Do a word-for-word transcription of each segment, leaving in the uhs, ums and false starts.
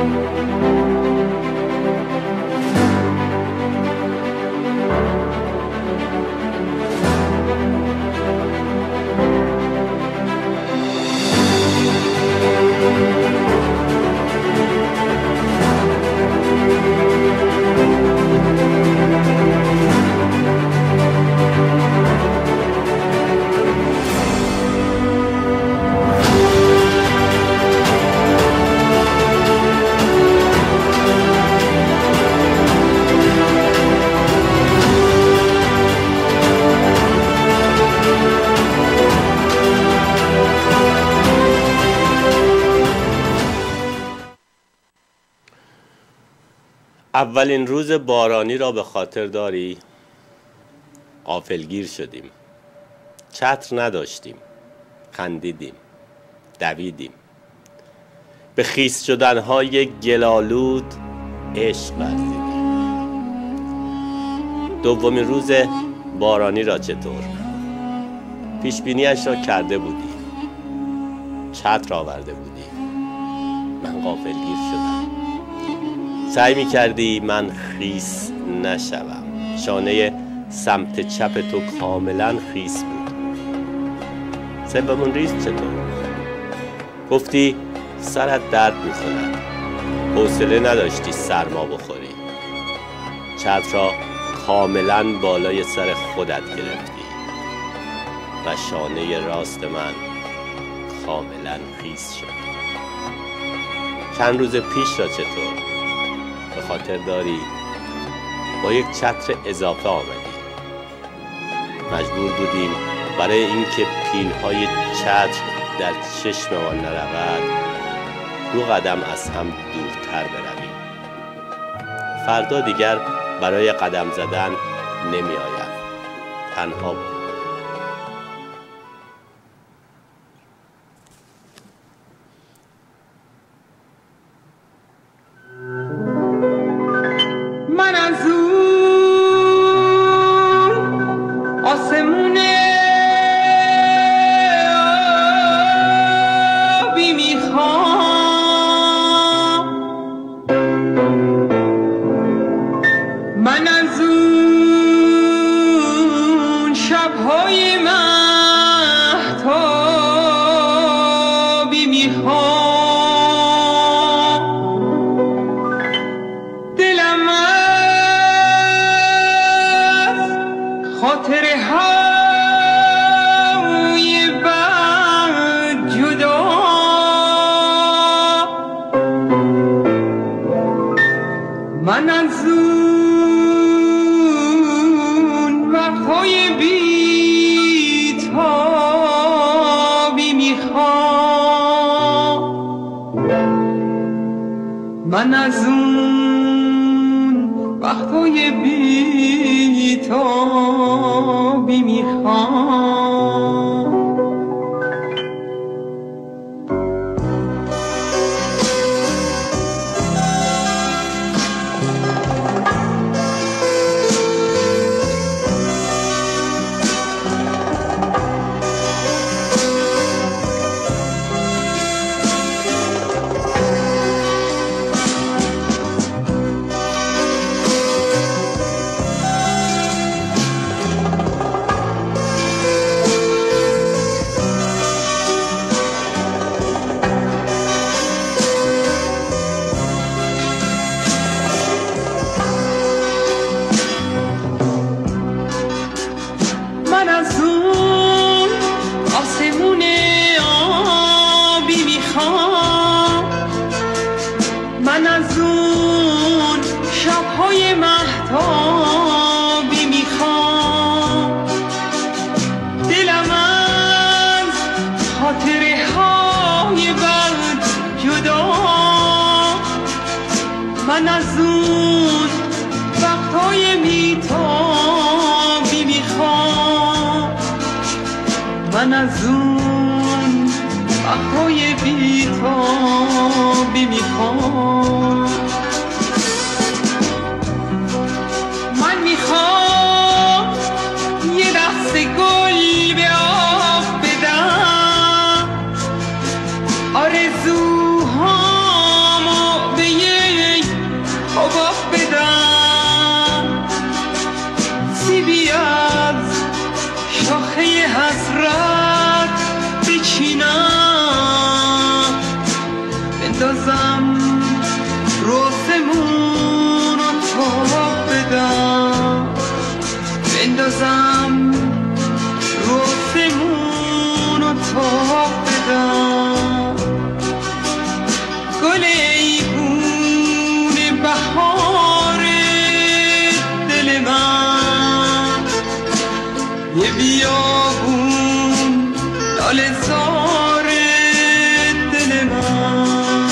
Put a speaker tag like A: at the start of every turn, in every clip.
A: اولین روز بارانی را به خاطر داری؟ غافلگیر شدیم، چتر نداشتیم، خندیدیم، دویدیم، به خیس شدنهای گلالود عشق ورزیدیم. دومین روز بارانی را چطور؟ پیشبینیش را کرده بودی، چتر آورده بودی، من غافلگیر شدم. سعی می کردی من خیس نشوم. شانه سمت چپ تو کاملا خیس بود. سومین ریز چطور؟ گفتی سرت درد می کند، حوصله نداشتی سرما بخوری. چتر را کاملا بالای سر خودت گرفتی و شانه راست من کاملا خیس شد. چند روز پیش را چطور؟ به خاطر داری؟ با یک چتر اضافه آمدی. مجبور بودیم برای اینکه پیل‌های چتر در چشممان نرود دو قدم از هم دورتر برویم. فردا دیگر برای قدم زدن نمی آیم. تنها بود.
B: من از اون آسمون آبی میخوام، من از اون شبهای مهتابی میخوام، دلم از خاطر های بد جدا، من از اون وقتهای بی‌تابی میخوام، من از اون وقتهای بی‌تابی میخوام. من از اون آسمون آبی میخوام، من از اون شبهای مهتابی میخوام، دلم از خاطره های بد جدا، من از اون وقتهای بی‌تابی میخوام، من از اون وقتهای بی‌تابی میخوام. من میخوام یه دست گل به آب بدم، آرزوهامو به بندازم روزمون رو تا بدم بندازم روزمون رو تا بدم گل ایگون بهار دل من یه بیابون لاله زار دل من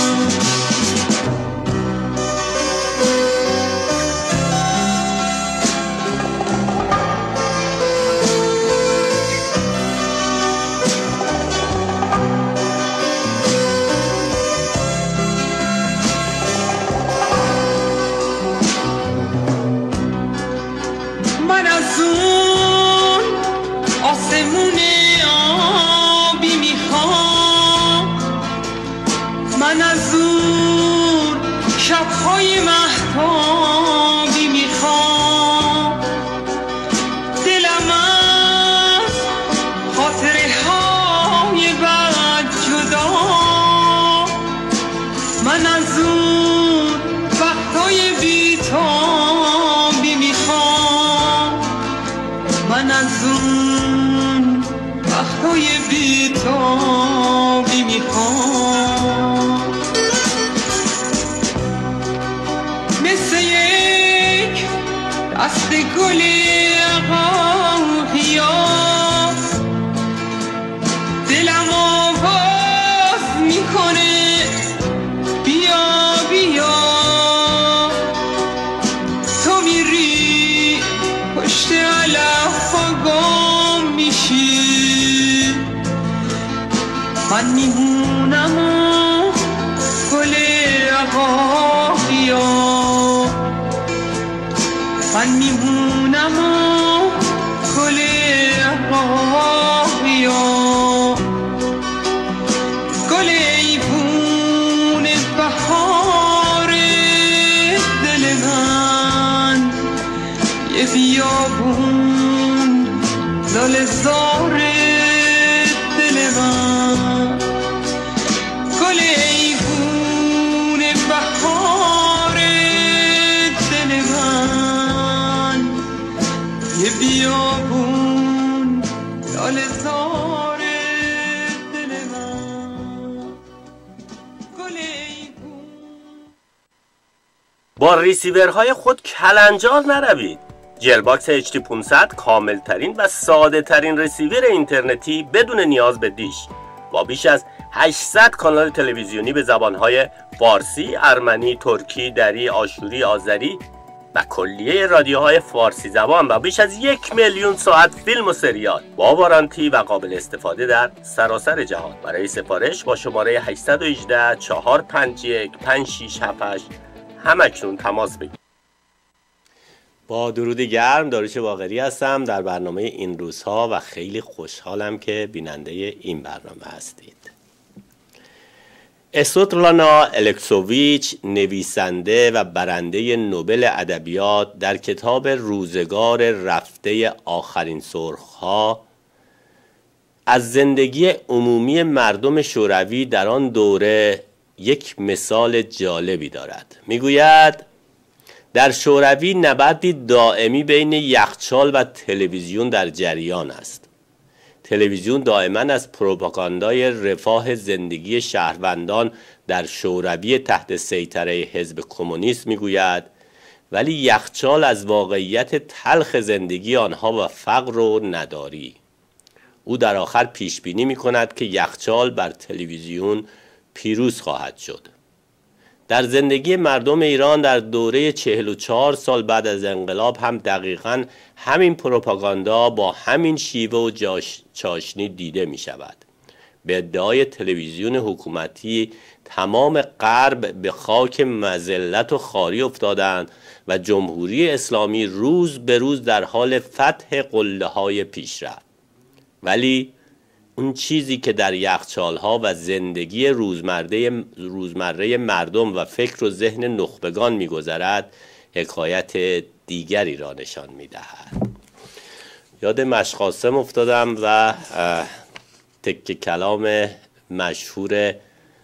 B: من از اون آسمون آبی میخوام من از اون شبهای مهتابی میخوام دلم از خاطره های بد جدا من از اون وقتهای بیتابی میخوام من از اون وقتهای بیتابی میخوام مثل یک دست گل عقاقیا دلم آواز میکنه بیا بیا تو میری پشت علف گم میشی من میمونم و گل عقاقیا من میمونم و گل عقاقیا گل ایوون بهار دل من یه بیابون لاله زار دل من گل ایوون بهار دل من یه بیابون لاله زار دل من گل ایوون.
A: با ریسیورهای خود کلنجار نروید. جلباکس اچ دی پانصد کامل ترین و ساده ترین ریسیور اینترنتی بدون نیاز به دیش با بیش از هشتصد کانال تلویزیونی به زبانهای فارسی، ارمنی، ترکی، دری، آشوری، آذری و کلیه رادیوهای فارسی زبان و بیش از یک میلیون ساعت فیلم و سریال با وارانتی و قابل استفاده در سراسر جهان. برای سفارش با شماره هشت یک هشت چهار پنج یک پنج شش هفت هشت همکنون تماس بگیرید. با درود گرم، داریوش باقری هستم در برنامه این روزها و خیلی خوشحالم که بیننده این برنامه هستید. اسوتلانا الکسوویچ، نویسنده و برنده نوبل ادبیات، در کتاب روزگار رفته آخرین سرخ‌ها از زندگی عمومی مردم شوروی در آن دوره یک مثال جالبی دارد. میگوید در شوروی نبردی دائمی بین یخچال و تلویزیون در جریان است. تلویزیون دائما از پروپاگاندای رفاه زندگی شهروندان در شوروی تحت سیطره حزب کمونیست میگوید، ولی یخچال از واقعیت تلخ زندگی آنها و فقر و نداری. او در آخر پیش بینی میکند که یخچال بر تلویزیون پیروز خواهد شد. در زندگی مردم ایران در دوره چهل و چهار سال بعد از انقلاب هم دقیقاً همین پروپاگاندا با همین شیوه و چاشنی دیده می شود. به ادعای تلویزیون حکومتی تمام غرب به خاک مذلت و خواری افتادند و جمهوری اسلامی روز به روز در حال فتح قله‌های پیشرفت. ولی اون چیزی که در یخچال‌ها و زندگی روزمره روزمره مردم و فکر و ذهن نخبگان می‌گذرد حکایت دیگری را نشان می‌دهد. یاد مشقاسم افتادم و تک کلام مشهور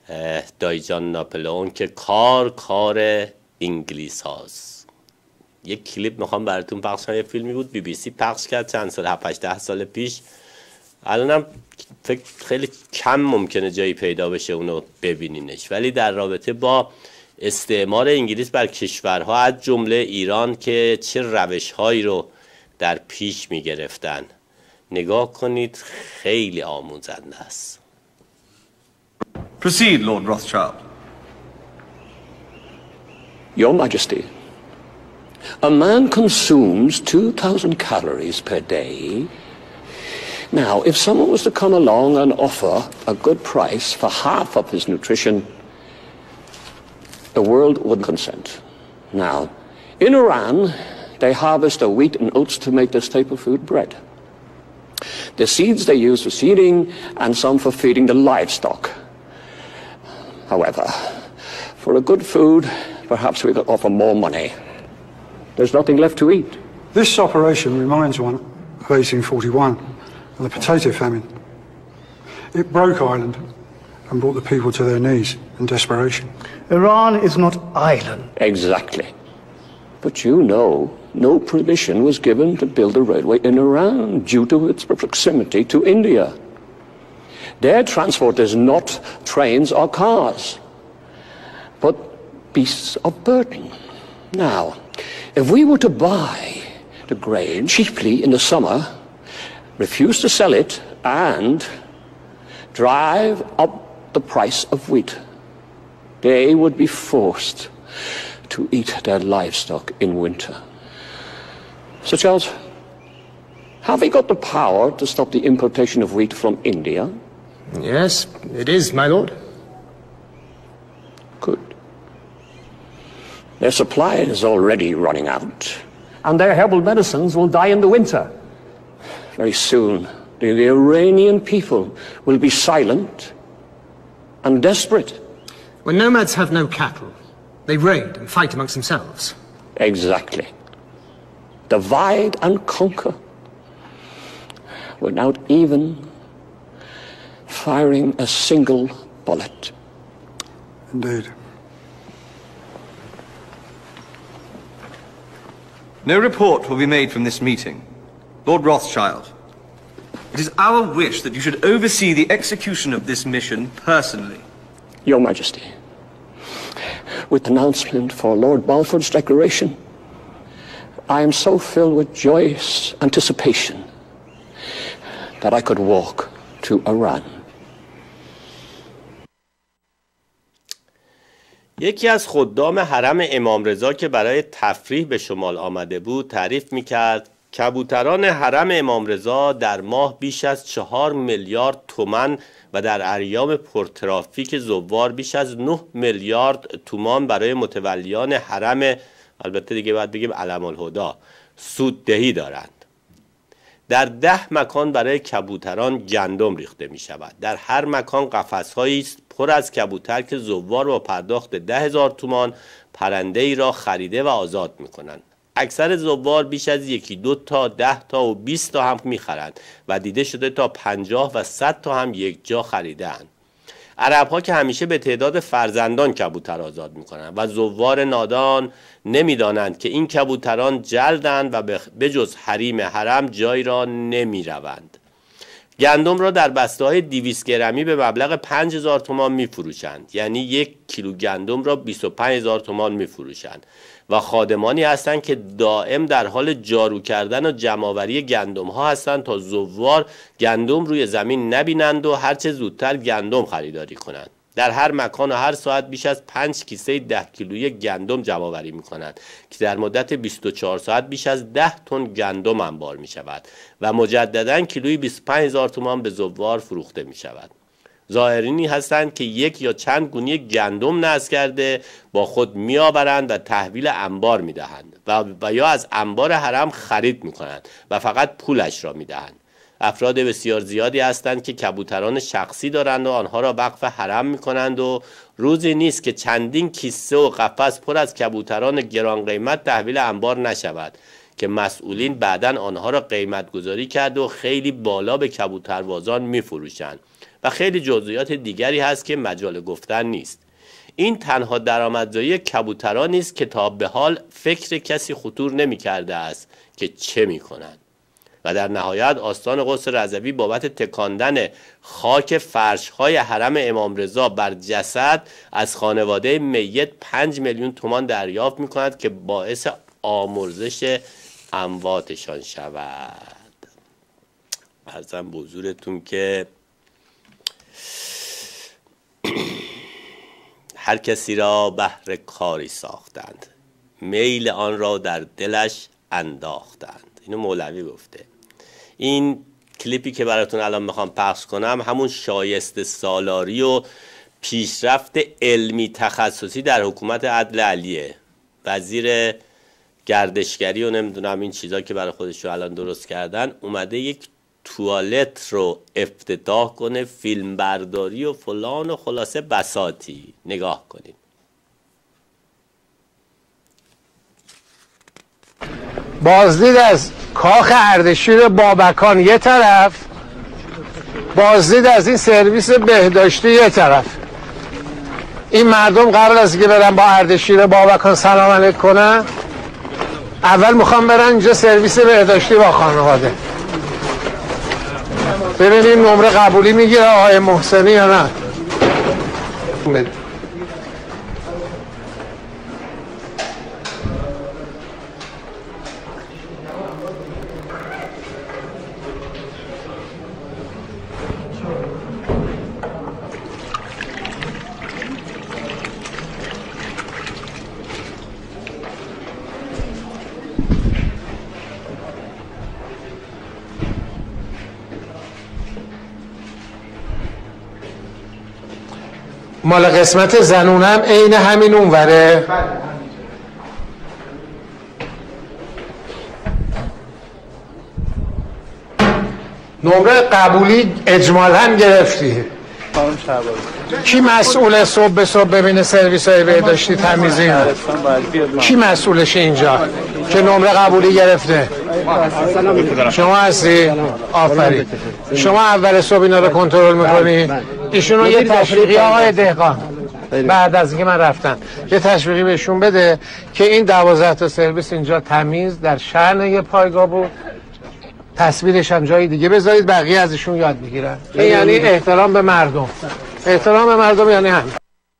A: دایجان ناپلئون که کار کار انگلیس هاست. یک کلیپ میخوام براتون پخش کنم. یه فیلمی بود بی بی سی پخش کرد چند سال، هفت هشت ده سال پیش. الانم فکر خیلی کم ممکنه جایی پیدا بشه اونو ببینینش، ولی در رابطه با استعمار انگلیس بر کشورها از جمله ایران که چه روش‌هایی رو در پیش می‌گرفتن نگاه کنید، خیلی آموزنده است.
C: Proceed, Lord Rothschild.
D: Your Majesty, a man consumes two thousand calories per day. Now, if someone was to come along and offer a good price for half of his nutrition, the world would consent. Now, in Iran, they harvest the wheat and oats to make their staple food bread. The seeds they use for seeding and some for feeding the livestock. However, for a good food, perhaps we could offer more money. There's nothing left to eat.
E: This operation reminds one of eighteen forty-one and the potato famine. It broke Ireland and brought the people to their knees in desperation.
F: Iran is not Ireland.
D: Exactly. But you know, no permission was given to build a railway in Iran due to its proximity to India. Their transport is not trains or cars, but beasts of burden. Now, if we were to buy the grain cheaply in the summer, refuse to sell it, and drive up the price of wheat, they would be forced to eat their livestock in winter. Sir Charles, have we got the power to stop the importation of wheat from India?
F: Yes, it is, my lord.
D: Good. Their supply is already running out, and their herbal medicines will die in the winter. Very soon, the Iranian people will be silent and desperate.
F: When nomads have no cattle, they raid and fight amongst themselves.
D: Exactly. Divide and conquer without even firing a single bullet.
E: Indeed.
C: No report will be made from this meeting. Lord Rothschild, it is our wish that you should oversee the execution of this mission personally.
D: Your Majesty, with announcement for Lord Balfour's declaration, I am so filled with joyous anticipation that I could walk to Iran.
A: یکی از خدام حرم امام رضا که برای تفریح به شمال آمده بود تعریف میکرد کبوتران حرم امام رضا در ماه بیش از چهار میلیارد تومان و در ایام پرترافیک زوار بیش از نه میلیارد تومان برای متولیان حرم، البته دیگه باید بگیم علم الهدی، سوددهی دارند. در ده مکان برای کبوتران گندم ریخته می شود. در هر مکان قفس‌هایی است پر از کبوتر که زوار با پرداخت ده هزار تومان پرنده ای را خریده و آزاد می کنند. اکثر زوار بیش از یکی دو تا ده تا و بیست تا هم می خرند و دیده شده تا پنجاه و صد تا هم یک جا خریدند. عرب ها که همیشه به تعداد فرزندان کبوتر آزاد می کنند و زوار نادان نمی دانند که این کبوتران جلدند و به جز حریم حرم جای را نمی روند. گندم را در بسته های دویست گرمی به مبلغ پنج هزار تومان می فروشند، یعنی یک کیلو گندم را بیست و پنج هزار تومان می فروشند و خادمانی هستند که دائم در حال جارو کردن و جمع‌آوری گندم ها هستند تا زوار گندم روی زمین نبینند و هرچه زودتر گندم خریداری کنند. در هر مکان و هر ساعت بیش از پنج کیسه ده کیلویی گندم جمع‌آوری می‌کنند که در مدت بیست و چهار ساعت بیش از ده تن گندم انبار می‌شود و مجددا کیلویی بیست و پنج هزار تومان به زوار فروخته می‌شود. زائرینی هستند که یک یا چند گونه گندم نصب کرده با خود میآورند و تحویل انبار میدهند و, و یا از انبار حرم خرید میکنند و فقط پولش را میدهند. افراد بسیار زیادی هستند که کبوتران شخصی دارند و آنها را وقف حرم میکنند و روزی نیست که چندین کیسه و قفس پر از کبوتران گران قیمت تحویل انبار نشود که مسئولین بعداً آنها را قیمت گذاری کرده و خیلی بالا به کبوتروازان میفروشند و خیلی جزئیات دیگری هست که مجال گفتن نیست. این تنها درآمدزایی کبوتران نیست که تا به حال فکر کسی خطور نمی کرده است که چه می کنند. و در نهایت آستان قدس رضوی بابت تکاندن خاک فرش‌های حرم امام رضا بر جسد از خانواده میت پنج میلیون تومان دریافت می کند که باعث آمرزش امواتشان شود. عرضم به حضورتون که هر کسی را بهر کاری ساختند، میل آن را در دلش انداختند. اینو مولوی گفته. این کلیپی که براتون الان میخوام پخش کنم همون شایسته سالاری و پیشرفت علمی تخصصی در حکومت عدل علیه. وزیر گردشگری و نمیدونم این چیزا که برای خودش رو الان درست کردن اومده یک توالت رو افتتاح کنه، فیلم برداری و فلان و خلاصه بساطی. نگاه کنید.
G: بازدید از کاخ اردشیر بابکان یه طرف، بازدید از این سرویس بهداشتی یه طرف. این مردم قبل از اینکه برن با اردشیر بابکان سلام علیک کنن، اول میخوام برن اینجا سرویس بهداشتی با خانواده. ببینیم نمره قبولی میگیره آقای محسنی یا نه. مال قسمت زنونم عین همین اونوره. نمره قبولی اجمالاً گرفتی. کی مسئول صبح به صبح ببینه سرویس های بهداشتی تمیزی؟ کی مسئولش اینجا که نمره قبولی گرفته؟ شما هستی؟ آفرین. شما اول صبح اینا رو کنترل میکنی؟ ایشونو یه تشویقی آقای دهقان بعد از اینکه من رفتم یه تشویقی بهشون بده که این دوازده تا سرویس اینجا تمیز در شأن یه پایگاه بود، تصویرش هم جای دیگه بذارید، بقیه ازشون یاد میگیرن. این یعنی احترام به مردم. احترام به مردم یعنی همین.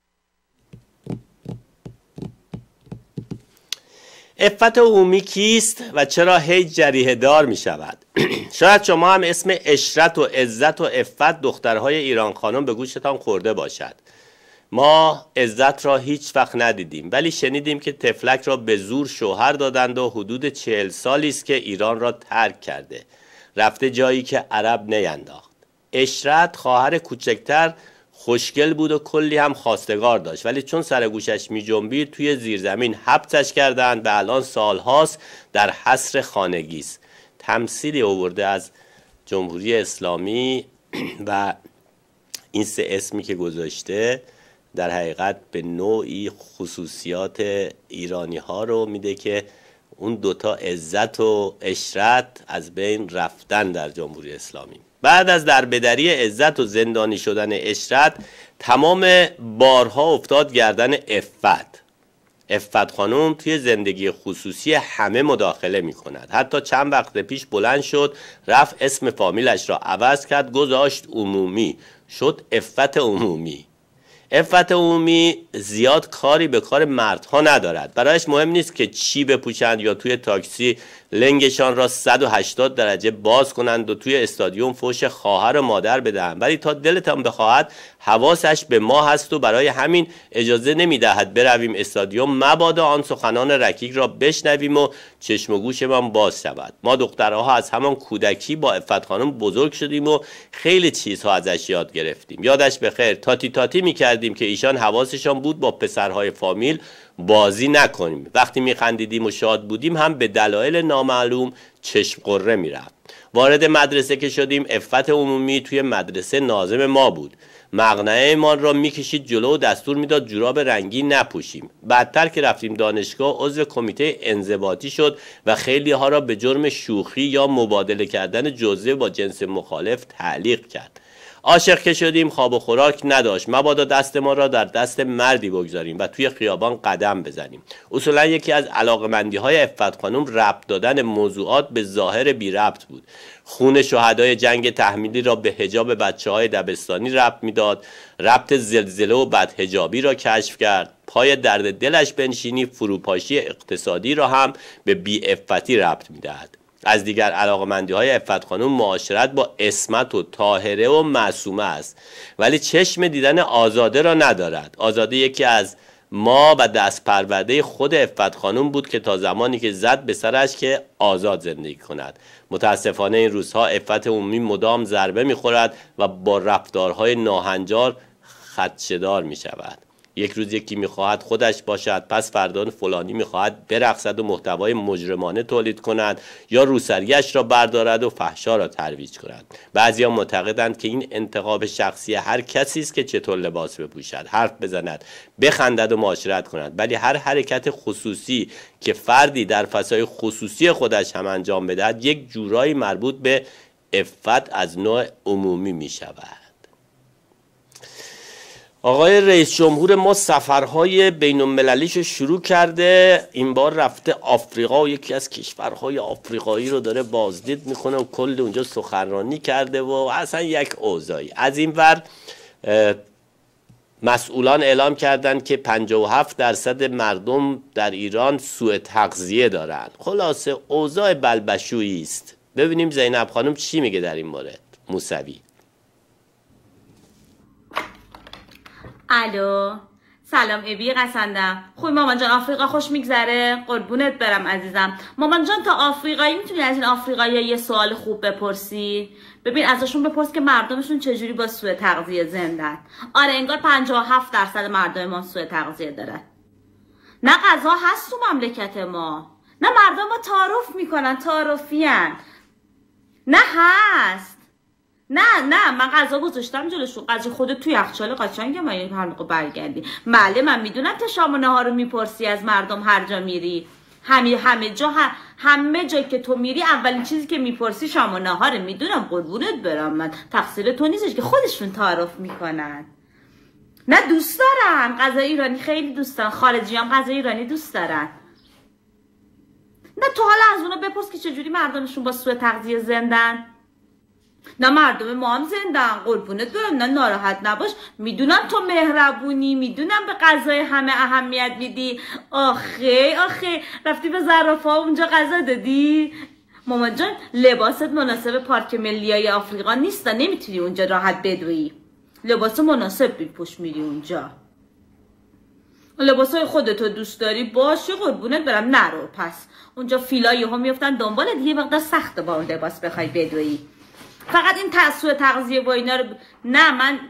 A: عفت عمومی کیست و چرا هی جریحه دار می شود؟ شاید شما هم اسم اشرت و عزت و عفت دخترهای ایران خانم به گوشتان خورده باشد. ما عزت را هیچ وقت ندیدیم، ولی شنیدیم که طفلک را به زور شوهر دادند و حدود چهل سالی است که ایران را ترک کرده، رفته جایی که عرب نینداخت. اشرت خواهر کوچکتر خوشگل بود و کلی هم خواستگار داشت، ولی چون سر گوشش می جنبید توی زیرزمین حبسش کردند و الان سالهاست در حصر خانگی است. تمثیلی آورده از جمهوری اسلامی و این سه اسمی که گذاشته در حقیقت به نوعی خصوصیات ایرانی ها رو میده که اون دوتا عزت و اشرت از بین رفتن در جمهوری اسلامی. بعد از دربدری عزت و زندانی شدن اشرت تمام بارها افتاد گردن عفت. عفت خانم توی زندگی خصوصی همه مداخله می کند. حتی چند وقت پیش بلند شد رفت اسم فامیلش را عوض کرد، گذاشت عمومی، شد عفت عمومی. عفت عمومی زیاد کاری به کار مردها ندارد. برایش مهم نیست که چی بپوشند یا توی تاکسی لنگشان را صد و هشتاد درجه باز کنند و توی استادیوم فوش خواهر و مادر بدهند، ولی تا دلتان بخواهد حواسش به ما هست و برای همین اجازه نمیدهد برویم استادیوم مبادا آن سخنان رکیک را بشنویم و چشم و گوشمان باز شود. ما دخترها از همان کودکی با عفت خانم بزرگ شدیم و خیلی چیزها ازش یاد گرفتیم. یادش بخیر تاتی تاتی میکردیم که ایشان حواسشان بود با پسرهای فامیل بازی نکنیم. وقتی میخندیدیم و شاد بودیم هم به دلایل نامعلوم چشم قره میرفت. وارد مدرسه که شدیم عفت عمومی توی مدرسه ناظم ما بود. مقنعه ما را میکشید جلو و دستور میداد جوراب رنگی نپوشیم. بعدتر که رفتیم دانشگاه عضو کمیته انضباطی شد و خیلی ها را به جرم شوخی یا مبادله کردن جزوه با جنس مخالف تعلیق کرد. عاشق که شدیم خواب و خوراک نداشت، مبادا دست ما را در دست مردی بگذاریم و توی خیابان قدم بزنیم. اصولا یکی از علاقمندی‌های عفت خانم ربط دادن موضوعات به ظاهر بی ربط بود. خون شهدای جنگ تحمیلی را به حجاب بچه‌های دبستانی ربط میداد، ربط زلزله و بدحجابی را کشف کرد، پای درد دلش بنشینی فروپاشی اقتصادی را هم به بی‌عفتی ربط میدهد. از دیگر علاقمندی‌های عفت خانم معاشرت با عصمت و طاهره و معصومه است، ولی چشم دیدن آزاده را ندارد. آزاده یکی از ما و دست پرورده خود عفت خانم بود که تا زمانی که زد به سرش که آزاد زندگی کند. متاسفانه این روزها عفت عمومی مدام ضربه می‌خورد و با رفتارهای ناهنجار خدشه‌دار می‌شود. یک روز یکی میخواهد خودش باشد، پس فردا فلانی میخواهد برقصد و محتوای مجرمانه تولید کند یا روسریش را بردارد و فحشا را ترویج کند. بعضیا معتقدند که این انتخاب شخصی هر کسی است که چطور لباس بپوشد، حرف بزند، بخندد و معاشرت کند، ولی هر حرکت خصوصی که فردی در فضای خصوصی خودش هم انجام بدهد یک جورایی مربوط به عفت از نوع عمومی میشود. آقای رئیس جمهور ما سفرهای بین المللیش رو شروع کرده، این بار رفته آفریقا و یکی از کشورهای آفریقایی رو داره بازدید میکنه و کل اونجا سخنرانی کرده و اصلا یک اوضاعی. از این ور مسئولان اعلام کردند که پنجاه و هفت درصد مردم در ایران سوء تغذیه دارند. خلاصه اوضاع بلبشویی است. ببینیم زینب خانم چی میگه در این مورد. موسوی.
H: الو، سلام ابی قسندم. خوبی مامان جان؟ آفریقا خوش میگذره؟ قربونت برم عزیزم. مامان جان تا آفریقایی میتونی از این آفریقایی یه سوال خوب بپرسی؟ ببین ازشون بپرس که مردمشون چجوری با سوء تغذیه زندن. آره انگار پنجاه و هفت درصد مردم ما سوء تغذیه دارن. نه غذا هست تو مملکت ما، نه مردم ما تعارف میکنن، تعارفیان. نه هست. نه نه من غذا گذاشتم جلوشون، غذا خودت توی یخچال قاچنگ ما هر موقع برگردی. بله من میدونم تا شام و نهار رو میپرسی از مردم هر جا میری، همه همه جا همه جا که تو میری اولین چیزی که میپرسی شام و نهاره. میدونم قربونت برم، من تقصیر تو نیستش که خودشون تعارف میکنن. نه دوست دارن غذا ایرانی، خیلی دوست دارن، خارجی هم غذا ایرانی دوست دارن. نه تو حالا از اونا بپرس که چجوری مردمشون با سوء تغذیه زندن. نه مردم ما هم زندن قربونت برم، نه ناراحت نباش. میدونم تو مهربونی، میدونم به غذای همه اهمیت میدی. آخه آخه رفتی به زرافه ها اونجا غذا دادی؟ مامان جان لباست مناسب پارک ملیای آفریقا نیست، نمیتونی اونجا راحت بدوی. لباس مناسب بپوش میری اونجا. لباسای خودتو دوست داری باشه قربونت برم، نرو. پس اونجا فیلایی ها میفتن دنبال دیگه، مقدار سخته با اون لباس بخوای بدوی. فقط این تأثیر تغذیه با اینا رو ب... نه من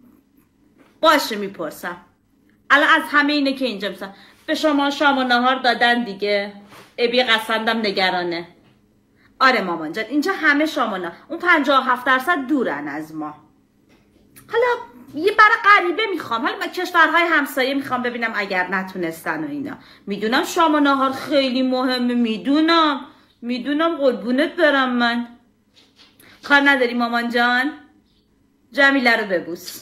H: باشه میپرسم. الان از همه اینه که اینجا میسن به شما شام و نهار دادن دیگه. ابی قسندم نگرانه. آره مامان جان اینجا همه شام و نهار، اون پنجاه و هفت درصد دورن از ما. حالا یه برای غریبه میخوام، حالا من کشورهای همسایه میخوام ببینم اگر نتونستن و اینا. میدونم شام و نهار خیلی مهمه، میدونم میدونم قربونت برم. من کار نداری مامان جان؟ جمیله رو ببوس.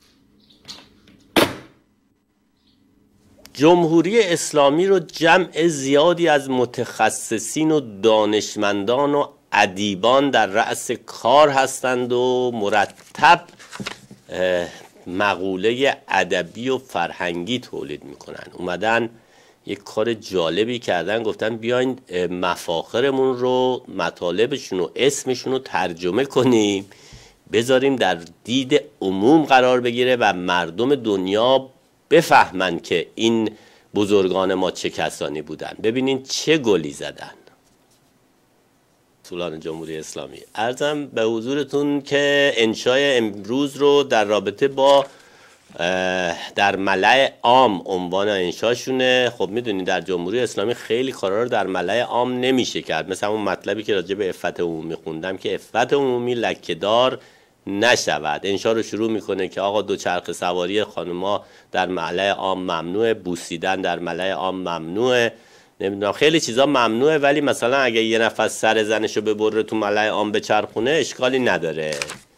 A: جمهوری اسلامی رو جمع زیادی از متخصصین و دانشمندان و ادیبان در رأس کار هستند و مرتب مقوله ادبی و فرهنگی تولید میکنن. اومدن یک کار جالبی کردن، گفتن بیاین مفاخرمون رو، مطالبشون و اسمشون رو ترجمه کنیم، بذاریم در دید عموم قرار بگیره و مردم دنیا بفهمن که این بزرگان ما چه کسانی بودن. ببینین چه گلی زدن مسئولان جمهوری اسلامی. عرضم به حضورتون که انشای امروز رو در رابطه با در ملأ عام عنوان انشاشونه. خب میدونید در جمهوری اسلامی خیلی کارا رو در ملأ عام نمیشه کرد، مثلا اون مطلبی که راجع به عفت عمومی خوندم که عفت عمومی لکه‌دار نشود. انشا رو شروع میکنه که آقا دوچرخه سواری خانوما در ملأ عام ممنوعه، بوسیدن در ملأ عام ممنوعه، نمیدونم خیلی چیزا ممنوعه، ولی مثلا اگه یه نفر سر زنشو ببره تو ملأ عام بچرخونه اشکالی نداره.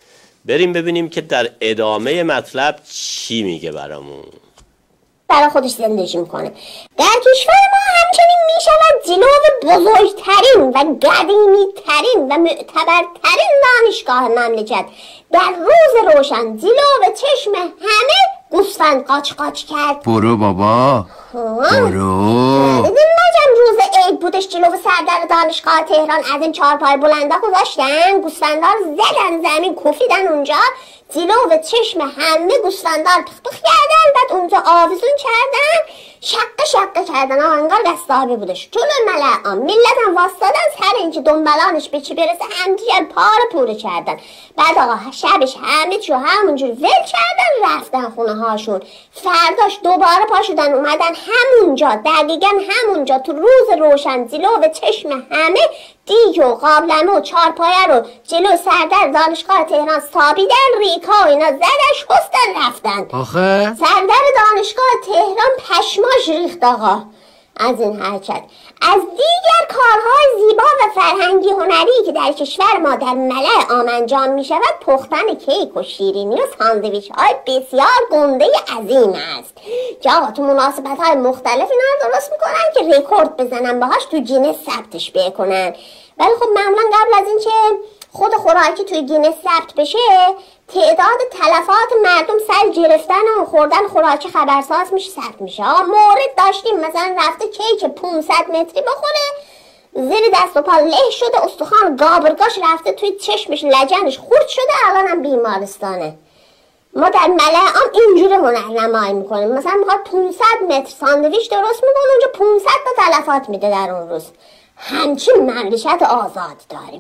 A: بریم ببینیم که در ادامه مطلب چی میگه برامون.
I: برای خودش زندگی میکنه. در کشور ما همچنین میشود جلو بزرگترین و قدیمی ترین و معتبرترین دانشگاه مملکت در روز روشن جلو چشم همه گوسفند قاچ قاچ کرد.
J: برو بابا برو.
I: نجم روز عید بودش جلو سردر دانشگاه تهران از این چهارپای بلنده گذاشتن، گوسفندا رو زدن زمین کوفیدن اونجا، جلو چشم همه گوسفندا رو پخ پخ کردن، بعد اونجا آویزون کردن، شقه شقه کردن. آه انگار دستابی بودش. جلو ملعام ملت هم واسطادن سر اینکه دنبالانش به چی برسه همدیگر پاره پوره کردن. بعد آقا شبش همه چیو همونجور ول کردن رفتن خونه هاشون. فرداش دوباره پا شدن اومدن همونجا دقیقا همونجا تو روز روشن جلو چشم همه دیگ و قابلمه و چارپایه رو جلو سردر دانشگاه تهران سابیدن، ریکا و اینا زدن شستن رفتن.
J: آخه
I: سردر دانشگاه تهران پشماش ریخت آقا از این حرکت. از دیگر کارهای زیبا و فرهنگی هنری که در کشور ما در ملع عام انجام می شود پختن کیک و شیرینی و ساندویچ های بسیار گنده عظیم است که آقا تو مناسبت های مختلف اینا رو درست میکنن که رکورد بزنن باهاش تو گینس ثبتش بکنن. ولی خب معمولا قبل از این که خود خوراکی توی گینس ثبت بشه تعداد تلفات مردم سر گرفتن و خوردن خوراکی خبرساز میشه ثبت میشه. مورد داشتیم مثلا رفته کیک پانصد متری بخوره، زیر دست و پا له شده، استخوان گابرگاش رفته توی چشمش، لجنش خورد شده، الان هم بیمارستانه. ما در ملعام اینجوری هنرنمایی میکنیم، مثلا میخواد پانصد متر ساندویچ درست میکنه، اونجا پانصد تا تلفات میده در اون روز. همچین مملکت آزاد داریم.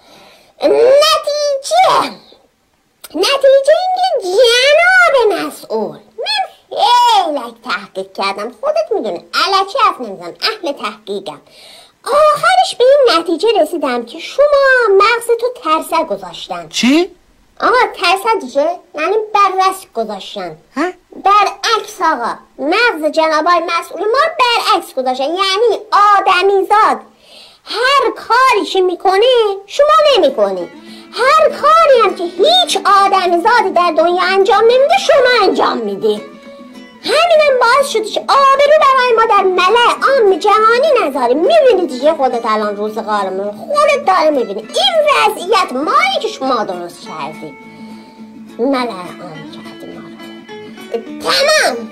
I: نتیجه نتیجه اینکه جناب مسئول، من خیلی تحقیق کردم، خودت میدونی الکی حرف نمیزنم، اهل تحقیقم. آخرش به این نتیجه رسیدم که شما مغز تو ترسه گذاشتن.
J: چی؟
I: آقا ترسه دیگه یعنی بررس گذاشتن. برعکس آقا مغز جنابای مسئول ما برعکس گذاشتن، یعنی آدمیزاد هر کاری که میکنه شما نمیکنی، هر کاری هم که هیچ آدمیزادی در دنیا انجام نمیده شما انجام میدی. همینم باعث شده که آبرو برای ما در ملأ عام جهانی نذاریم. میبینی دیگه خودت الان روزگارمون خودت داره میبینی این وضعیت مایی که شما درست کردی، ملأ عام کردی ما رو. تمام.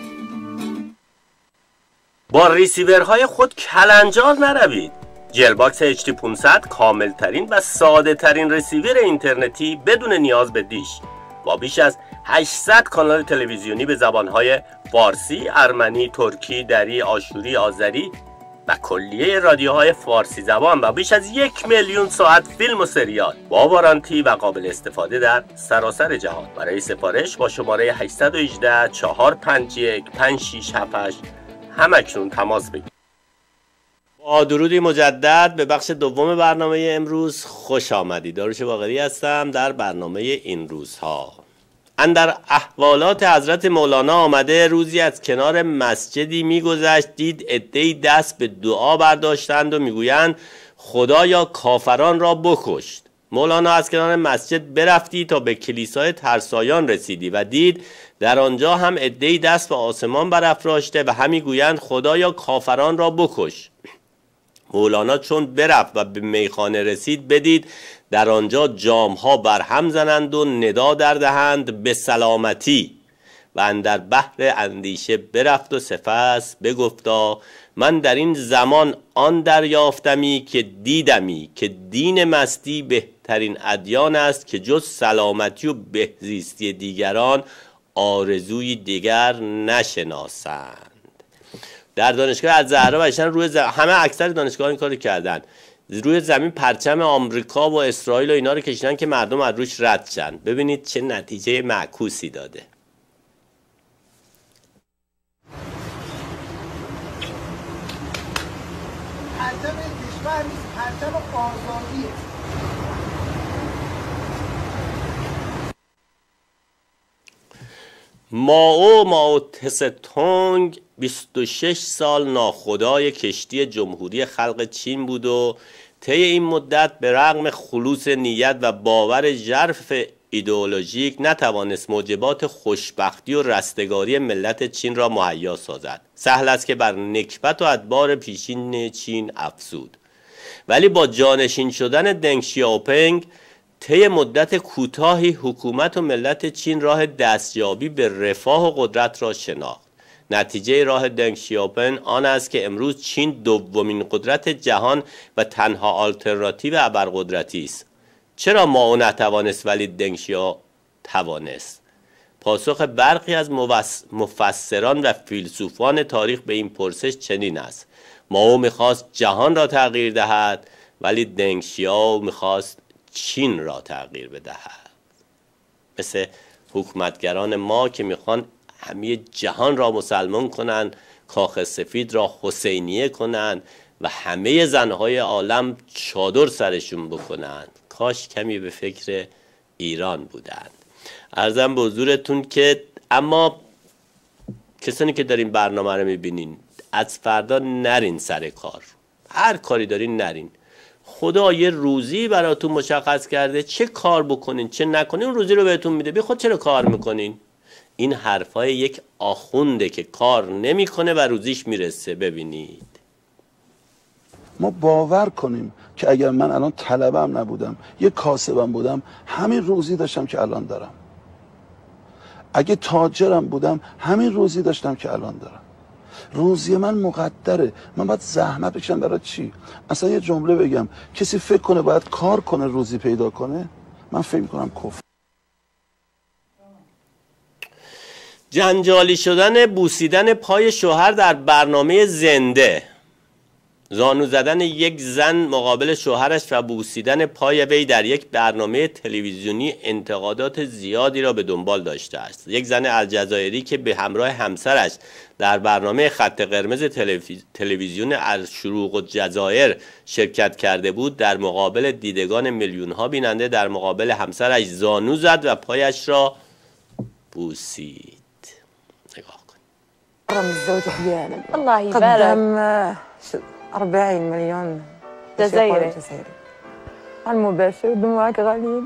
A: با ریسیورهای خود کلنجار نروید. جلباکس اچ دی پانصد کامل ترین و ساده ترین ریسیور اینترنتی بدون نیاز به دیش، با بیش از هشتصد کانال تلویزیونی به زبانهای فارسی، ارمنی، ترکی، دری، آشوری، آذری و کلیه رادیوهای فارسی زبان و بیش از یک میلیون ساعت فیلم و سریال با وارانتی و قابل استفاده در سراسر جهان. برای سفارش با شماره هشت یک هشت چهار پنج یک پنج شش هفت هشت همکنون تماس بگیرید. با درودی مجدد به بخش دوم برنامه امروز خوش آمدید. داروش باقری هستم در برنامه این روزها. اندر احوالات حضرت مولانا آمده روزی از کنار مسجدی میگذشت، دید عده‌ای دست به دعا برداشتند و میگویند خدایا کافران را بکشت. مولانا از کنار مسجد برفتی تا به کلیسای ترسایان رسیدی و دید در آنجا هم عده‌ای دست به آسمان برافراشته و همی گویند خدایا کافران را بکش. مولانا چون برفت و به میخانه رسید بدید در آنجا جامها برهم زنند و ندا در دهند به سلامتی و اندر بحر اندیشه برفت و سپس بگفتا من در این زمان آن دریافتمی که دیدمی که دین مستی بهترین ادیان است که جز سلامتی و بهزیستی دیگران آرزوی دیگر نشناسند. در دانشگاه الزهرا و روی ز... همه اکثر دانشگاه این کارو کردن، روی زمین پرچم آمریکا و اسرائیل و اینا رو کشیدن که مردم از روش رد شن. ببینید چه نتیجه معکوسی داده.
K: پرچم کشور نیست، پرچم آزادیه.
A: مائو مائو تسه-تونگ بیست و شش سال ناخدای کشتی جمهوری خلق چین بود و طی این مدت به رغم خلوص نیت و باور ژرف ایدئولوژیک نتوانست موجبات خوشبختی و رستگاری ملت چین را مهیا سازد. سهل است که بر نکبت و ادبار پیشین چین افزود. ولی با جانشین شدن دنگ شیائوپینگ طی مدت کوتاهی حکومت و ملت چین راه دستیابی به رفاه و قدرت را شناخت. نتیجه راه دنگ شیائوپینگ آن است که امروز چین دومین قدرت جهان و تنها آلترناتیو ابرقدرتی است. چرا مائو نتوانست ولی دنگ شیائو توانست؟ پاسخ برخی از مفسران و فیلسوفان تاریخ به این پرسش چنین است: مائو میخواست جهان را تغییر دهد ولی دنگ شیائو میخواست چین را تغییر بدهد. مثل حکومتگران ما که میخوان همه جهان را مسلمان کنن، کاخ سفید را حسینیه کنن و همه زنهای عالم چادر سرشون بکنن. کاش کمی به فکر ایران بودند. عرضم به حضورتون که اما کسانی که دارین برنامه رو میبینین از فردا نرین سر کار، هر کاری دارین نرین. خدا یه روزی براتون مشخص کرده چه کار بکنین چه نکنین، اون روزی رو بهتون میده. بی خود چرا کار میکنین؟ این حرفای یک آخونده که کار نمیکنه و روزیش میرسه. ببینید
L: ما باور کنیم که اگر من الان طلبم نبودم، یه کاسبم بودم، همین روزی داشتم که الان دارم. اگه تاجرم بودم همین روزی داشتم که الان دارم. روزی من مقدره. من باید زحمت بکشم برای چی؟ اصلا یه جمله بگم، کسی فکر کنه باید کار کنه روزی پیدا کنه، من فکر میکنم کفر.
A: جنجالی شدن بوسیدن پای شوهر در برنامه زنده. زانو زدن یک زن مقابل شوهرش و بوسیدن پای وی در یک برنامه تلویزیونی انتقادات زیادی را به دنبال داشته است. یک زن الجزایری که به همراه همسرش در برنامه خط قرمز تلویزیون الشروق الجزایر شرکت کرده بود، در مقابل دیدگان میلیون ها بیننده در مقابل همسرش زانو زد و پایش را بوسید. نگاه کن.
M: رمز زوجك ديالك
N: الله يبارك.
M: قدم أربعين مليون
N: جزائري
M: جزائري المباشر دموعك غاليين.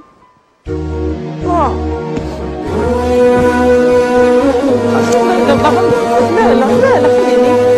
M: لا لا لا لا خليني.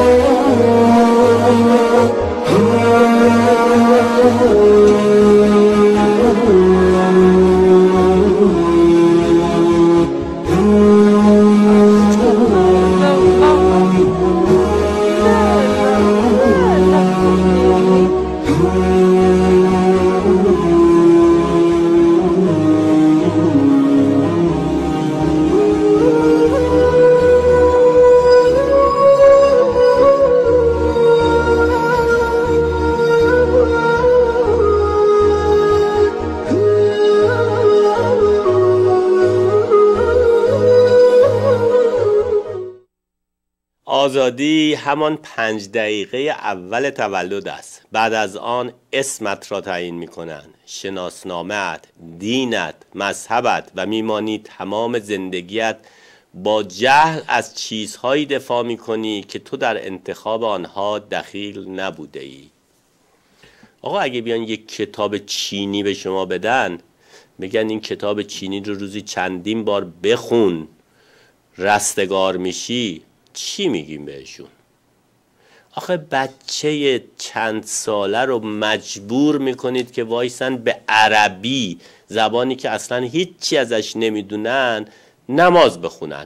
A: آزادی همان پنج دقیقه اول تولد است. بعد از آن اسمت را تعیین می کنند، شناسنامه‌ات، دینت، مذهبت و میمانی تمام زندگیت با جهل از چیزهایی دفاع می کنی که تو در انتخاب آنها دخیل نبوده ای. آقا اگه بیان یک کتاب چینی به شما بدن، میگن این کتاب چینی رو روزی چندین بار بخون رستگار میشی، چی میگیم بهشون؟ آخه بچه چند ساله رو مجبور میکنید که وایسن به عربی، زبانی که اصلا هیچی ازش نمیدونن، نماز بخونن.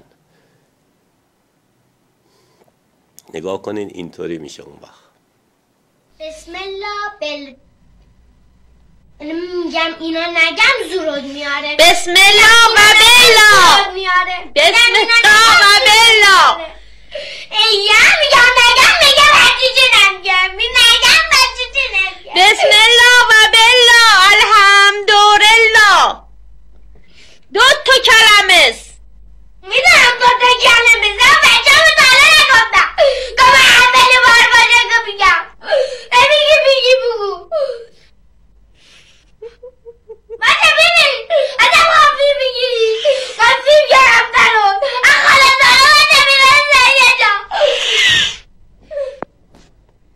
A: نگاه کنین اینطوری میشه اون وقت.
I: بسم الله بل میگم اینا نگم زورود میاره.
N: بسم الله و بلا
I: میاره.
N: بسم الله و بلا.
I: ایا میگم نگم میگم هرچی نگم نگم هرچی نگم.
N: بسم الله و بلا الحمدلله. دو تا کلمه است.
I: میدونم دو تا کلمه است. بچه همه تاله نگفتم. گفت اولی بار باشه که میگم. نمیگی میگی بگو. بچه ببین. ازم خافی میگیری. خافی گرم ترون. اخواله تاله بچه میرن زنیه جا.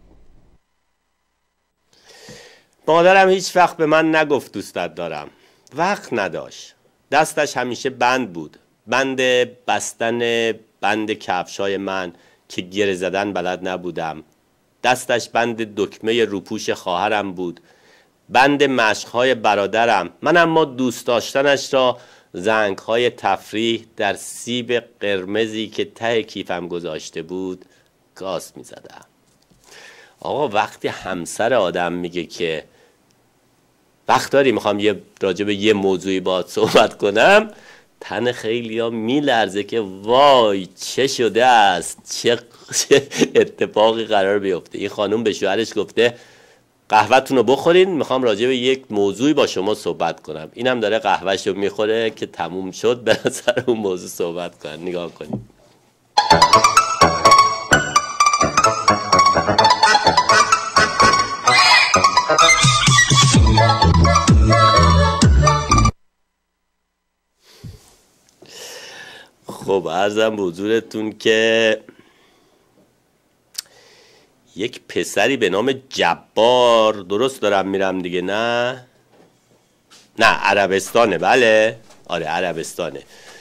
A: مادرم هیچ وقت به من نگفت دوستت دارم. وقت نداشت. دستش همیشه بند بود، بند بستن بند کفشای من که گره زدن بلد نبودم، دستش بند دکمه روپوش خواهرم بود، بند مشقهای برادرم. من اما دوست داشتنش را زنگهای تفریح در سیب قرمزی که ته کیفم گذاشته بود گاز می زدم. آقا وقتی همسر آدم میگه که وقت داری میخوام یه راجع به یه موضوعی باهات صحبت کنم، تن خیلی ها میلرزه که وای چه شده است، چه اتفاقی قرار بیفته. این خانوم به شوهرش گفته قهوه‌تون رو بخورین، میخوام راجع به یک موضوعی با شما صحبت کنم. اینم داره قهوه‌شو میخوره که تموم شد به سر اون موضوع صحبت کنن. نگاه کنید. خب عرضم به حضورتون که یک پسری به نام جبار، درست دارم میرم دیگه؟ نه نه عربستانه، بله آره عربستانه.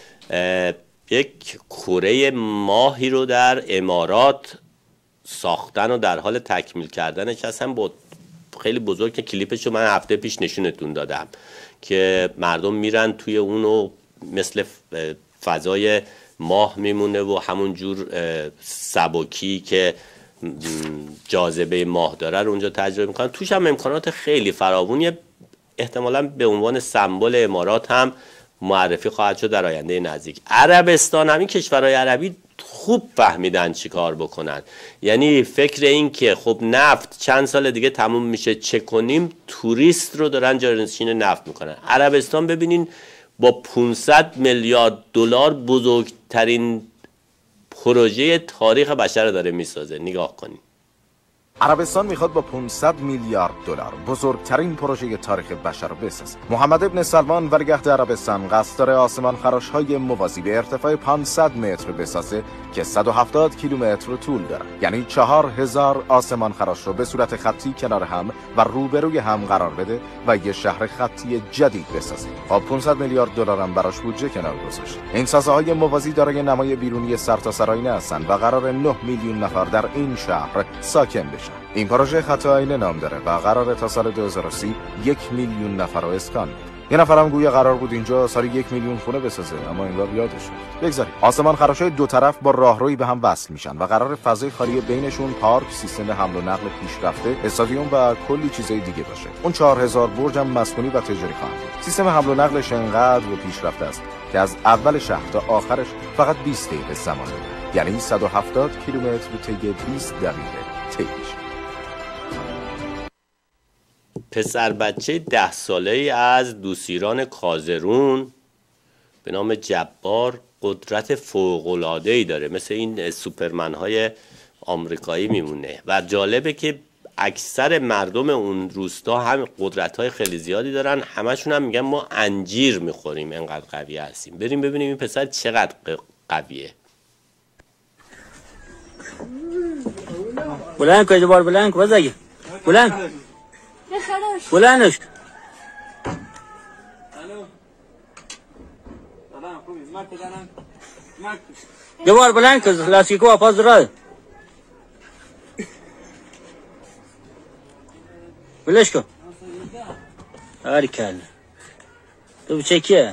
A: یک کره ماهی رو در امارات ساختن و در حال تکمیل کردنش هستن، با خیلی بزرگ که کلیپشو من هفته پیش نشونتون دادم که مردم میرن توی اونو مثل فضای ماه میمونه و همون جور سبکی که جاذبه ماه داره رو اونجا تجربه میکنن. توش هم امکانات خیلی فراوونیه، احتمالاً به عنوان سمبل امارات هم معرفی خواهد شد در آینده نزدیک. عربستان هم این کشورهای عربی خوب فهمیدن چی کار بکنن، یعنی فکر این که خب نفت چند سال دیگه تموم میشه چه کنیم، توریست رو دارن جانشین نفت میکنن. عربستان ببینین با پانصد میلیارد دلار بزرگترین پروژه تاریخ بشر داره میسازه. نگاه کنید.
O: عربستان میخواد با پانصد میلیارد دلار بزرگترین پروژه تاریخ بشر رو بسازه. محمد ابن سلمان ولیعهد عربستان قصد داره آسمان خراش‌های موازی به ارتفاع پانصد متر بسازه که صد و هفتاد کیلومتر طول داره. یعنی چهار هزار آسمان خراش رو به صورت خطی کنار هم و روبروی هم قرار بده و یه شهر خطی جدید بسازه. با پانصد میلیارد دلار هم براش بودجه کنار گذاشته. این سازه‌های موازی دارای نمای بیرونی سرتاسرانه هستند و قرار نه میلیون نفر در این شهر ساکن بشن. این پروژه خط آینه نام داره و قراره تا سال دو هزار و سی یک میلیون نفر رو اسکان بده. یه نفرم گویا قرار بود اینجا سال یک میلیون خونه بسازه، اما این بار یادش شد. بگذارید. آسمان خراشای دو طرف با راهروی به هم وصل میشن و قرار فضای خالی بینشون پارک، سیستم حمل و نقل پیشرفته، استادیوم و کلی چیزای دیگه باشه. اون چهار هزار برج هم مسکونی و تجاری خواهند بود. سیستم حمل و نقلش انقدر و پیشرفته است که از اول شهر تا آخرش فقط بیست دقیقه زمان می‌بره. یعنی صد و هفتاد کیلومتر رو طی بیست دقیقه طی میشه.
A: پسر بچه ده ساله ای از دوسیران کازرون به نام جبار قدرت فوق‌العاده‌ای داره، مثل این سوپرمن های آمریکایی میمونه و جالبه که اکثر مردم اون روستا هم قدرت های خیلی زیادی دارن، همشون هم میگن ما انجیر میخوریم انقدر قوی هستیم. بریم ببینیم این پسر چقدر قویه.
P: بلند که جبار بلند که بزنگی بلند بلندش جبار بلند که لاسیکو اپاز رای بلش کن. آری کل تو بچه کیه؟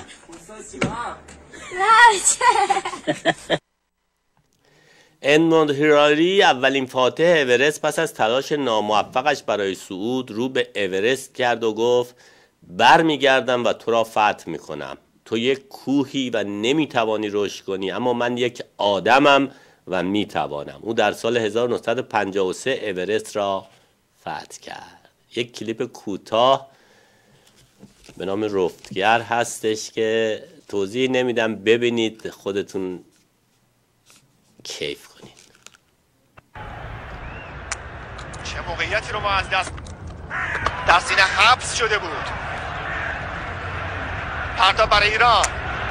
A: ادموند هیلاری اولین فاتح اورست پس از تلاش ناموفقش برای صعود رو به اورست کرد و گفت برمیگردم و تو را فتح میکنم. تو یک کوهی و نمیتوانی رشد کنی، اما من یک آدمم و میتوانم. او در سال هزار و نهصد و پنجاه و سه اورست را فتح کرد. یک کلیپ کوتاه به نام رفتگر هستش که توضیح نمیدم، ببینید خودتون کیف کنید.
Q: چه موقعیتی رو ما از دست در سینه حبس شده بود. پرتاب برای ایران.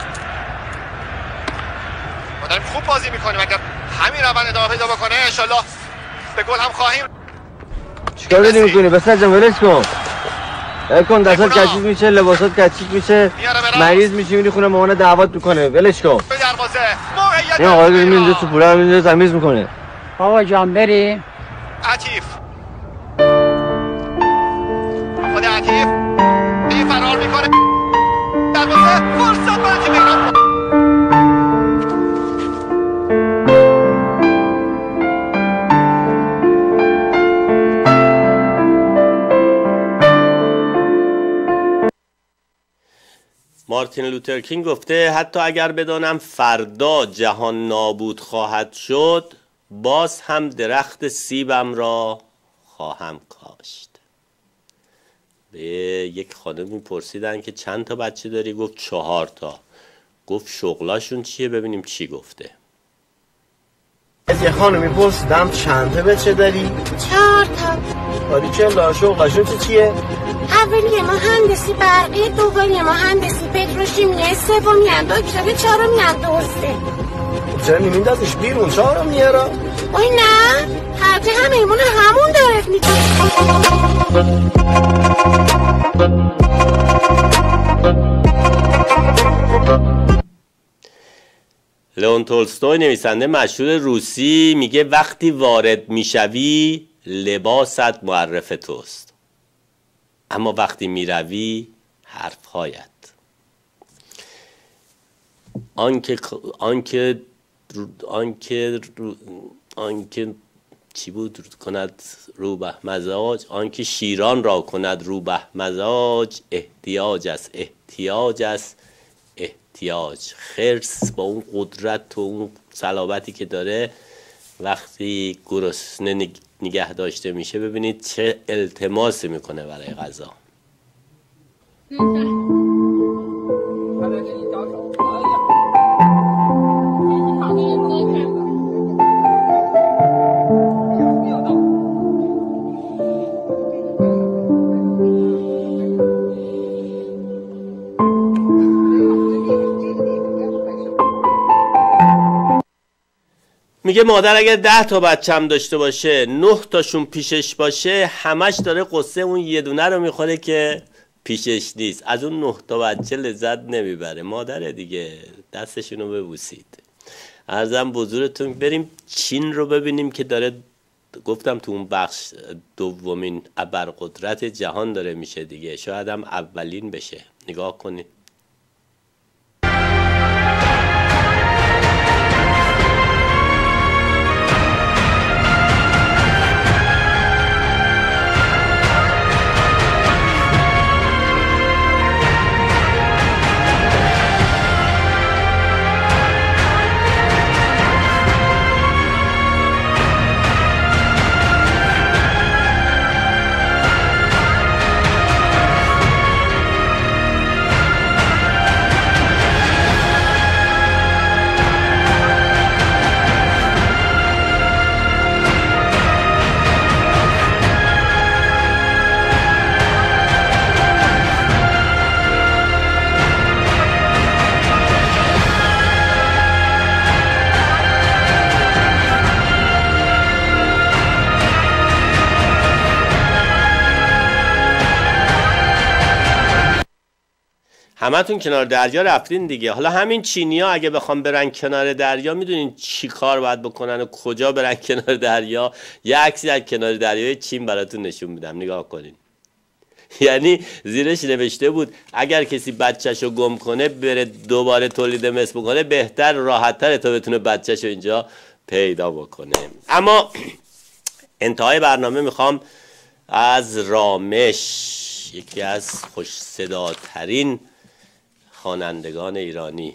Q: ما داریم خوب بازی میکنیم، اگر همین روند ادامه پیدا بکنه انشالله به گل هم خواهیم.
R: چیکار داری میکنی؟ بسر جان ولش کن. کن دستات کثیف میشه، لباسات کثیف میشه، مریض میشی میری خونه مامان دعوت میکنه. ولش کن. این آقا داریم اینجا سپوره رو اینجا تمیز میکنه.
S: آقا جان بریم.
Q: عطیف خود عطیف این فرار میکنه دروازه فرصت برای تیم ایران.
A: مارتین لوتر کینگ گفته حتی اگر بدانم فردا جهان نابود خواهد شد باز هم درخت سیبم را خواهم کاشت. به یک خانمی پرسیدن که چند تا بچه داری؟ گفت چهار تا. گفت شغلاشون چیه؟ ببینیم چی گفته.
R: از یه خانمی پرسیدم چند تا بچه داری؟
T: چهار تا.
R: باری چلا شغلاشون چی چیه؟
T: اولی مهندسی برقی، دومی مهندسی پتروشیمی، سومی دکتری، چهارمی دوسته.
R: چرا نمیندازش بیرون؟ چهارم میاره؟
T: اوی نه، هر که همه ایمون همون دارد میکنه.
A: لئون تولستوی نویسنده مشهور روسی میگه وقتی وارد میشوی لباست معرف توست، اما وقتی میروی حرفهایت. آنکه آنکه آنکه آنکه چی بود کند روبه مزاج، آنکه شیران را کند روبه مزاج احتیاج است، احتیاج است، احتیاج. خرس با اون قدرت و اون صلابتی که داره وقتی گرسنه نگه داشته میشه ببینید چه التماسی میکنه برای غذا. میگه مادر اگر ده تا بچم داشته باشه نه تاشون پیشش باشه همش داره قصه اون یه دونه رو میخوره که پیشش نیست، از اون نه تا بچه لذت نمیبره. مادره دیگه، دستشونو ببوسید. عرضم بزرگتون بریم چین رو ببینیم که داره، گفتم تو اون بخش دومین ابرقدرت جهان داره میشه دیگه، شاید هم اولین بشه. نگاه کنید. همتون کنار دریا رفتین دیگه. حالا همین چینی‌ها اگه بخوام برن کنار دریا میدونین چی کار باید بکنن و کجا برن کنار دریا؟ یه عکسی از کنار دریای چین براتون نشون میدم، نگاه کنین. یعنی زیرش نوشته بود اگر کسی بچه‌شو گم کنه بره دوباره تولید مثل بکنه بهتر، راحت‌تره تا بتونه بچه‌شو اینجا پیدا بکنه. اما انتهای برنامه میخوام از رامش، یکی از خوش صداترین خوانندگان ایرانی،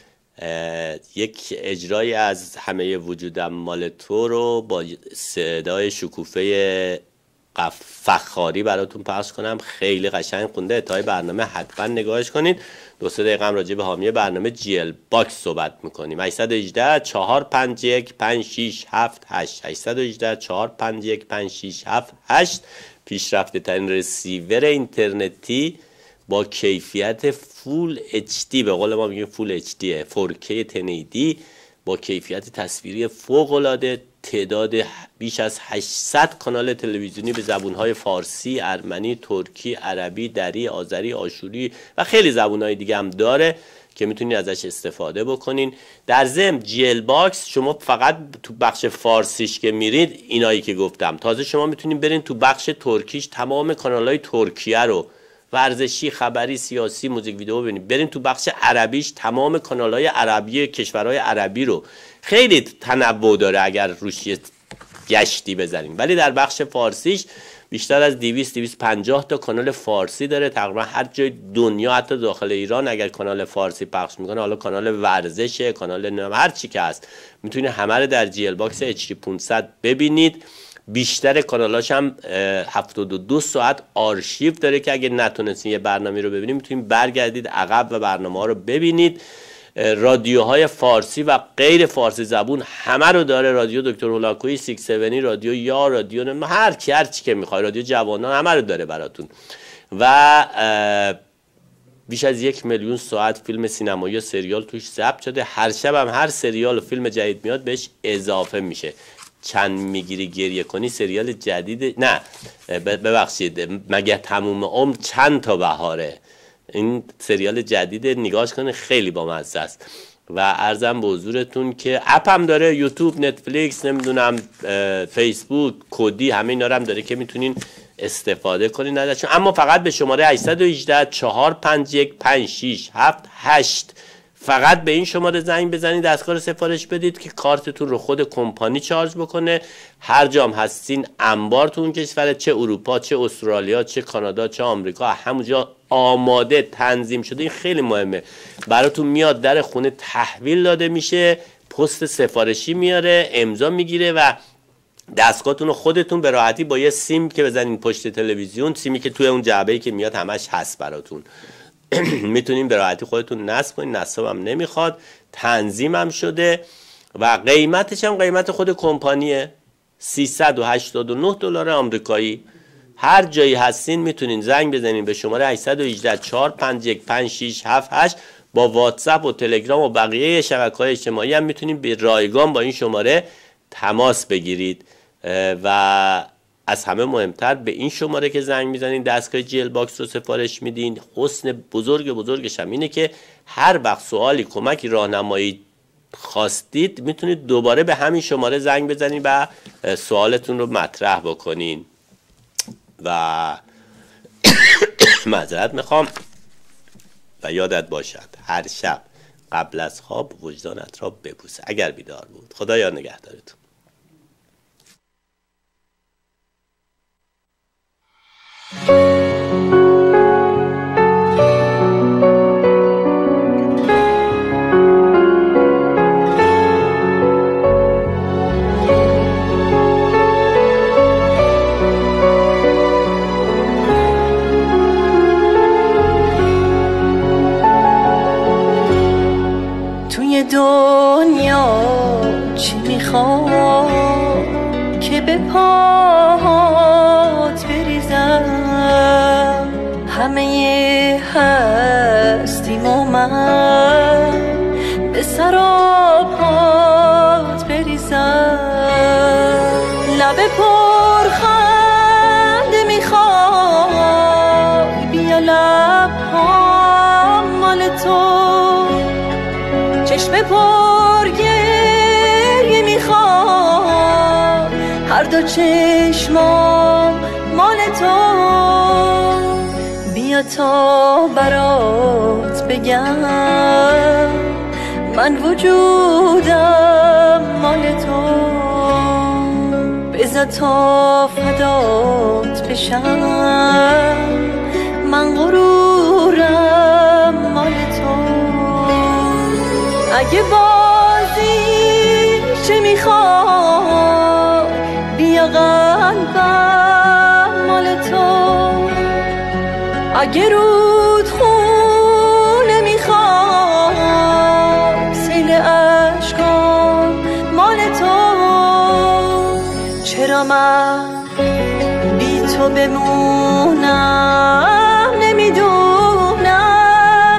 A: یک اجرای از همه وجودم مال تو رو با صدای شکوفه فخاری براتون پخش کنم. خیلی قشنگ خونده. انتهای برنامه حتما نگاهش کنید. دو سه دقیقه هم راجع به حامی برنامه جی ال باکس صحبت میکنیم. هشت یک هشت چهار پنج یک پنج شش هفت هشت هشت یک هشت چهار پنج یک پنج شش هفت هشت پیشرفته ترین رسیور اینترنتی با کیفیت فول اچ دی، به قول ما میگیم فول اچ دی، فور کی تن ای دی با کیفیت تصویری فوق العاده، تعداد بیش از هشتصد کانال تلویزیونی به زبونهای فارسی، ارمنی، ترکی، عربی، دری، آذری، آشوری و خیلی زبونهای دیگه هم داره که میتونید ازش استفاده بکنین. در ضمن جیل باکس شما فقط تو بخش فارسیش که میرید اینایی که گفتم، تازه شما میتونید برین تو بخش ترکیش تمام کانالهای ترکیه رو، ورزشی، خبری، سیاسی، موزیک ویدیو ببینید. برین تو بخش عربیش تمام کانالهای عربی کشورهای عربی رو، خیلی تنوع داره اگر روش یه گشتی بزنیم. ولی در بخش فارسیش بیشتر از دویست تا دویست و پنجاه تا کانال فارسی داره. تقریبا هر جای دنیا، حتی داخل ایران اگر کانال فارسی پخش میکنه، حالا کانال ورزشه، کانال نام، هر چی که هست، میتونید همه رو در جی ال باکس اچ دی پانصد ببینید. بیشتر کانالاش هم هفتاد و دو ساعت آرشیو داره که اگه نتونستین یه برنامه رو ببینید میتونید برگردید عقب و برنامه ها رو ببینید. رادیوهای فارسی و غیر فارسی زبون همه رو داره. رادیو دکتر هولاکویی، سیکس سونی، رادیو یا رادیو هر کی هر چی که میخوای، رادیو جوانان، همه رو داره براتون. و بیش از یک میلیون ساعت فیلم سینمایی و سریال توش ضبط شده. هر شب هم هر سریال و فیلم جدید میاد بهش اضافه میشه. چند میگیری گریه کنی سریال جدید، نه ببخشید، مگه تموم عمر چند تا بهاره، این سریال جدید، نگاهش کنه، خیلی بامزه است. و عرضم به حضورتون که اپ هم داره، یوتیوب، نتفلیکس، نمیدونم فیسبوک، کدی، همه اینا رو هم داره که میتونین استفاده کنین ازشون. اما فقط به شماره هشت یک هشت چهار پنج یک پنج شش هفت هشت فقط به این شماره زنگ بزنید، دستگاه رو سفارش بدید که کارتتون رو خود کمپانی چارج بکنه. هر جام هستین انبار تو اون کشور، چه اروپا، چه استرالیا، چه کانادا، چه آمریکا، همونجا آماده تنظیم شده. این خیلی مهمه، براتون میاد در خونه تحویل داده میشه، پست سفارشی میاره، امضا میگیره و دستگاهتون رو خودتون به راحتی با یه سیم که بزنین پشت تلویزیون، سیمی که توی اون جعبه‌ای که میاد همش هست براتون، میتونین به راحتی خودتون نصب کنین، نصب هم نمیخواد، تنظیم هم شده و قیمتش هم قیمت خود کمپانیه، سیصد و هشتاد و نه دلار آمریکایی. هر جایی هستین میتونین زنگ بزنین به شماره هشت یک هشت چهار پنج یک پنج شش هفت هشت. با واتساپ و تلگرام و بقیه شبکه‌های اجتماعی هم میتونین به رایگان با این شماره تماس بگیرید. و از همه مهمتر به این شماره که زنگ میزنین دستگاه جیل باکس رو سفارش میدین، حسن بزرگ بزرگش هم اینه که هر وقت سوالی، کمکی، راهنمایی خواستید میتونید دوباره به همین شماره زنگ بزنین و سوالتون رو مطرح بکنین. و معذرت میخوام و یادت باشد هر شب قبل از خواب وجدانت را ببوس اگر بیدار بود. خدایا نگهدارتون.
B: توی دنیا چی میخواد که به پاهات بریزم، همه هستیم و من به سراپات بریزم. لب پرخنده میخوای بیا لب‌هام مال تو، چشم پر گریه میخواد هر دو چشمام مال تو. بیا تا برات بگم من وجودم مال تو، بذار تا فدات بشم من غرورم مال تو. اگه بازی چه میخواد بیا قلبم مال تو، اگه رود خونه میخواد سیل عشقام مال تو. چرا من بی تو بمونم نمیدونم،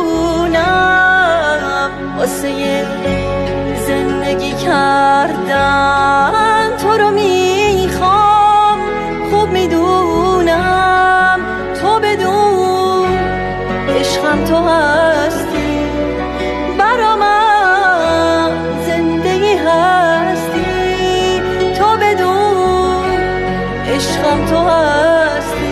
B: نمیتونم واسه زندگی کردم من تو رو میخوام، خوب میدونم تو بدون عشقم تو هستی، برا من زندگی هستی، تو بدون عشقم تو هستی.